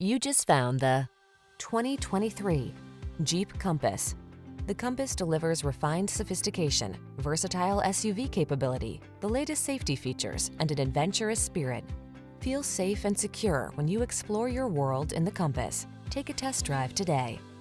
You just found the 2023 Jeep Compass. The Compass delivers refined sophistication, versatile SUV capability, the latest safety features, and an adventurous spirit. Feel safe and secure when you explore your world in the Compass. Take a test drive today.